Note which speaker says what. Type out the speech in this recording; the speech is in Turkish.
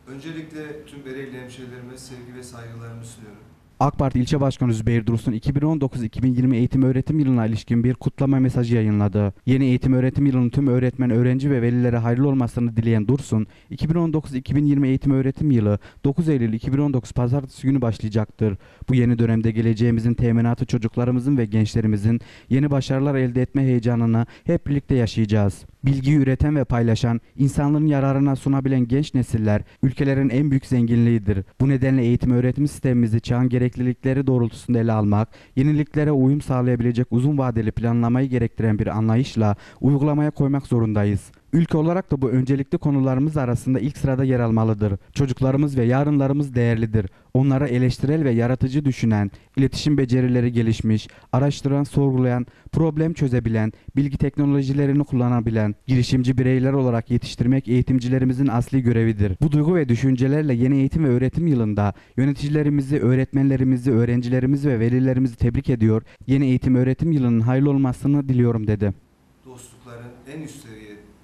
Speaker 1: Öncelikle tüm Ereğli hemşehrilerime sevgi ve saygılarımı sunuyorum.
Speaker 2: AK Parti İlçe Başkanı Zübeyir Dursun 2019-2020 eğitim öğretim yılına ilişkin bir kutlama mesajı yayınladı. Yeni eğitim öğretim yılının tüm öğretmen, öğrenci ve velilere hayırlı olmasını dileyen Dursun, 2019-2020 eğitim öğretim yılı 9 Eylül 2019 Pazartesi günü başlayacaktır. Bu yeni dönemde geleceğimizin teminatı çocuklarımızın ve gençlerimizin yeni başarılar elde etme heyecanını hep birlikte yaşayacağız. Bilgiyi üreten ve paylaşan, insanlığın yararına sunabilen genç nesiller ülkelerin en büyük zenginliğidir. Bu nedenle eğitim öğretim sistemimizi çağın gereklilikleri doğrultusunda ele almak, yeniliklere uyum sağlayabilecek uzun vadeli planlamayı gerektiren bir anlayışla uygulamaya koymak zorundayız. Ülke olarak da bu öncelikli konularımız arasında ilk sırada yer almalıdır. Çocuklarımız ve yarınlarımız değerlidir. Onlara eleştirel ve yaratıcı düşünen, iletişim becerileri gelişmiş, araştıran, sorgulayan, problem çözebilen, bilgi teknolojilerini kullanabilen, girişimci bireyler olarak yetiştirmek eğitimcilerimizin asli görevidir. Bu duygu ve düşüncelerle yeni eğitim ve öğretim yılında yöneticilerimizi, öğretmenlerimizi, öğrencilerimizi ve velilerimizi tebrik ediyor. Yeni eğitim öğretim yılının hayırlı olmasını diliyorum dedi.
Speaker 1: Dostlukların en üst seviyeye